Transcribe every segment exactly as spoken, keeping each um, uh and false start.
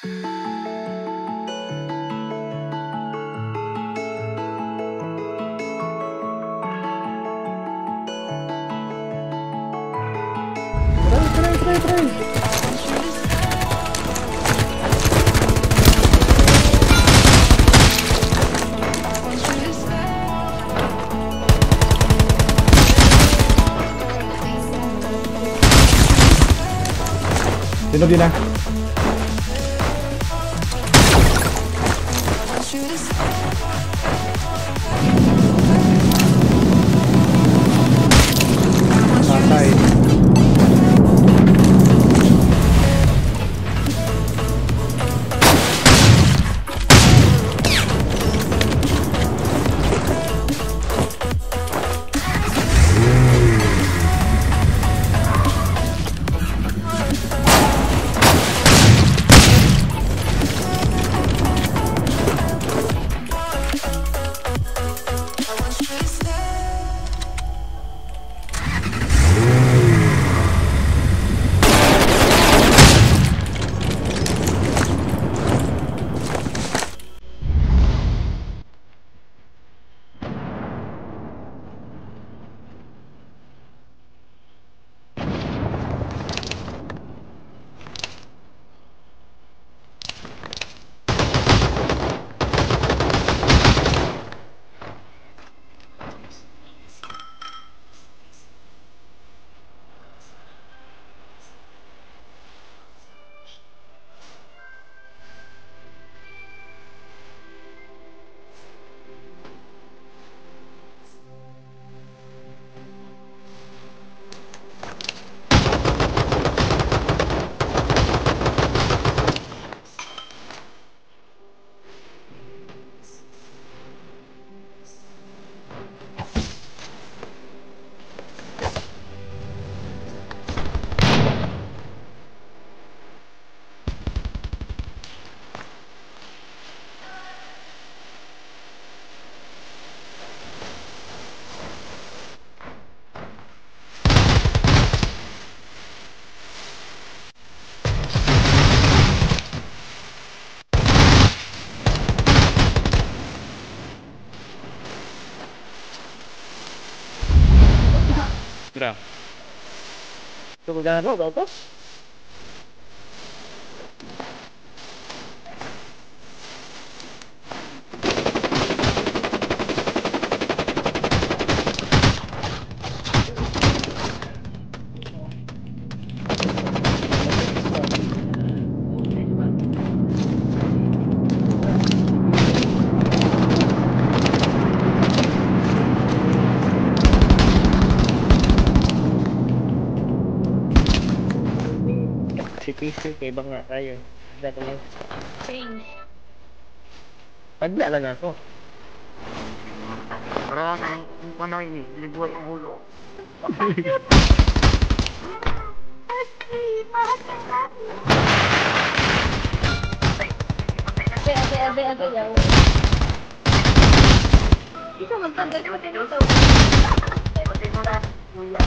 Try, try, try, try. Tunog yun ah. Patay. Bra. Tunggu jangan lo, apa? Sipisi kay bang nga kayo. Ada ko lang. Change. Pagla lang ako. Parang ang panoy ni, libuhay ang ulo. Abe, abe, abe, abe, yaw. Isa magtanggal ko din ito. Pati mo na, kuya.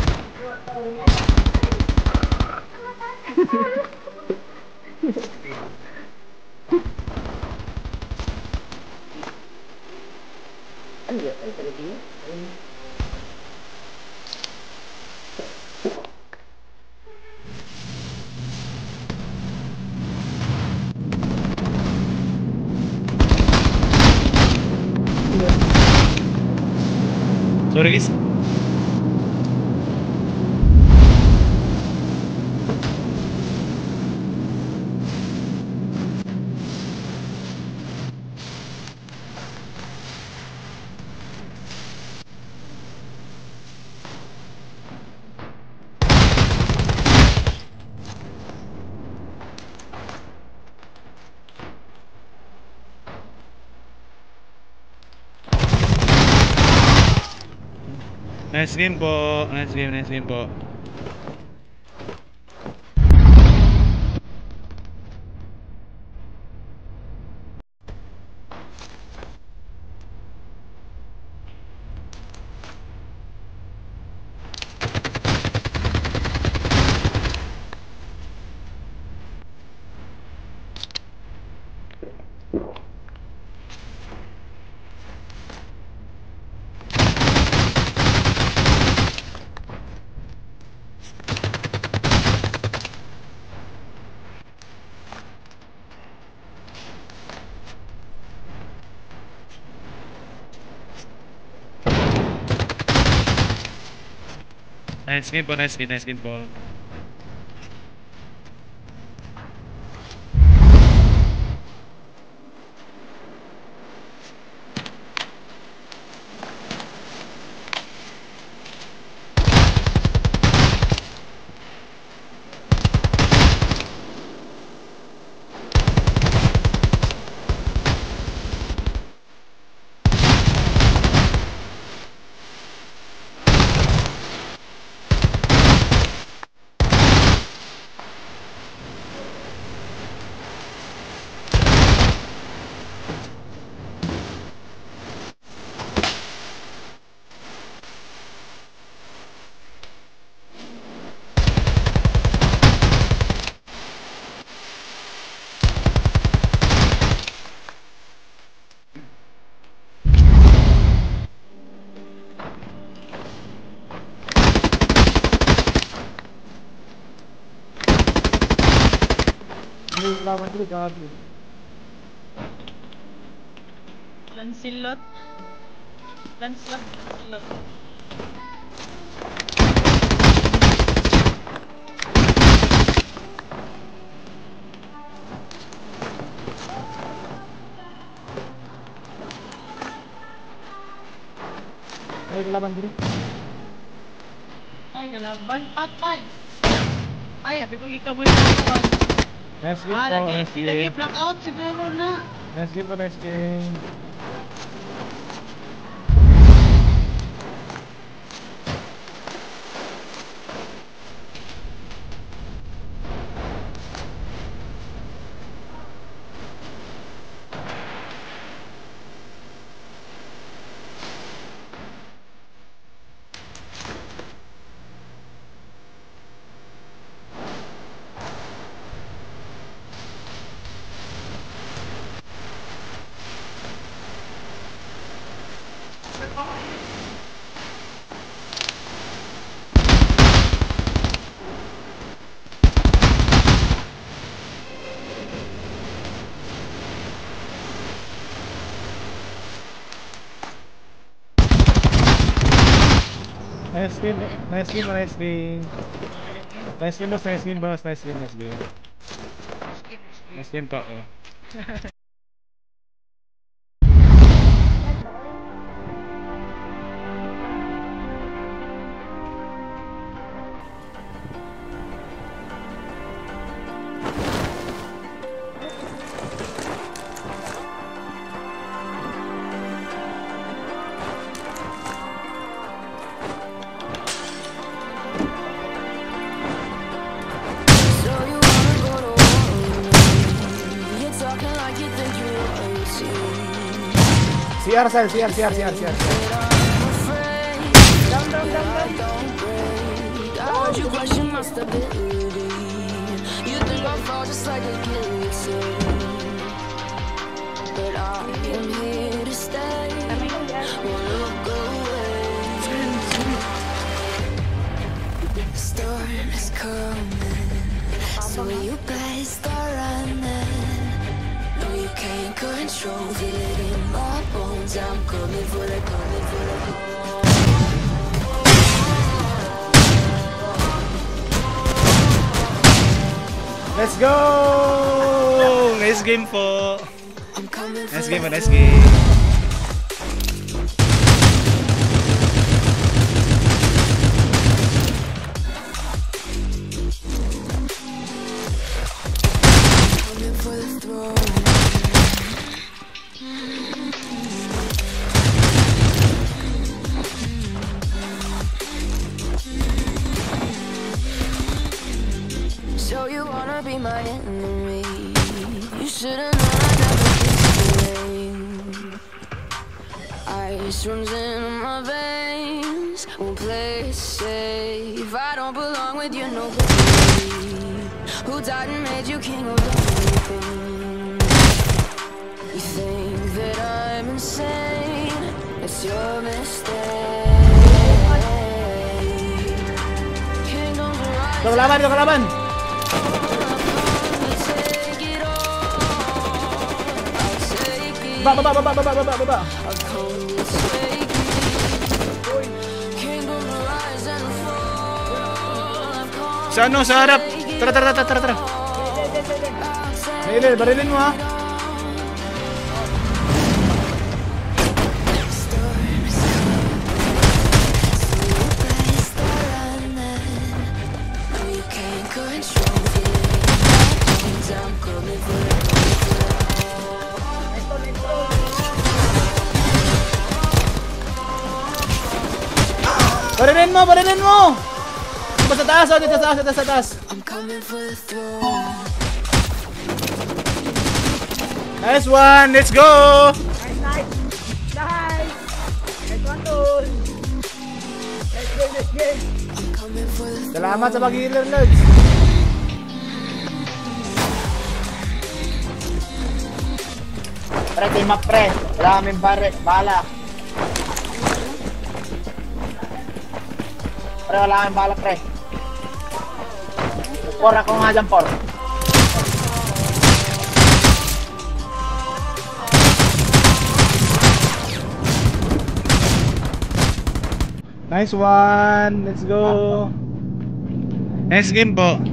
Ano yun? Ay, talaga yun? Sorry guys. Nice game po. Nice game, nice game po. Nice game po, nice game, nice game po. May laban dito, gabi. Lancelot. Lancelot. Lancelot. May laban dito. Ay, kalaban. Patay. Ay, habi ko ikaw mo yung Nice game Ah, po, lagi, nice lagi game. blackout siguro na. Nice game po, nice game. Nice game, nice game, nice game. Nice game, boss, nice game, boss, nice game, nice game. Nice game po, oh. C R, sir, C R, C R, C R, C R. Down, down, down, down. You question my stability. You think I'll fall just like a guillotine, but I am here to stay. Won't look away. The storm is coming, so you better start running. No, you can't control. Feel it in my bones. I'm coming for the, coming for the. Let's go! Nice game po. I'm coming for Nice game po, the nice game. coming for the throne. So you wanna be my enemy? You should've known I'd never be the ice runs in my veins. Won't play it safe. I don't belong with you, nobody. Who died and made you king of everything? Ito kalaban, ito kalaban. Baba, baba, baba, baba, baba, baba. Sa ano, sa harap. Tara, tara, tara, tara, tara. Barilin, barilin mo ha. Barilin mo, barilin mo. Dito sa taas, oh, dito sa taas, dito sa taas. Nice one, let's go! Nice, nice. Nice. Nice one, tol. Let's go, let's go. Salamat sa pag-healer, Lods. Pre, team up pre. Wala kaming bare, bala. Pre, wala kaming bala pre. Por ako nga dyan, por. Nice one. Let's go. Nice game po.